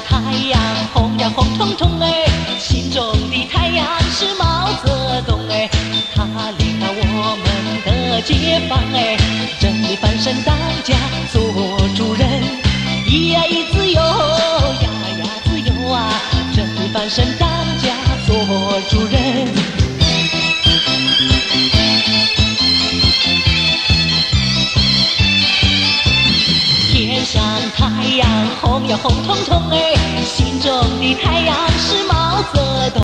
太阳红呀红彤彤哎，心中的太阳是毛泽东哎，他领导我们的解放哎，真理翻身当家做主人，咿呀咿自由呀呀自由啊，真理翻身当家做主人。天上太阳红呀红彤彤哎，心中的太阳是毛泽东。